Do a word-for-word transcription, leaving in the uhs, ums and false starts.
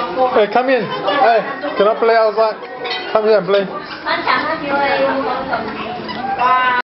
Hey, come in. Hey, can I play outside? Come here and play.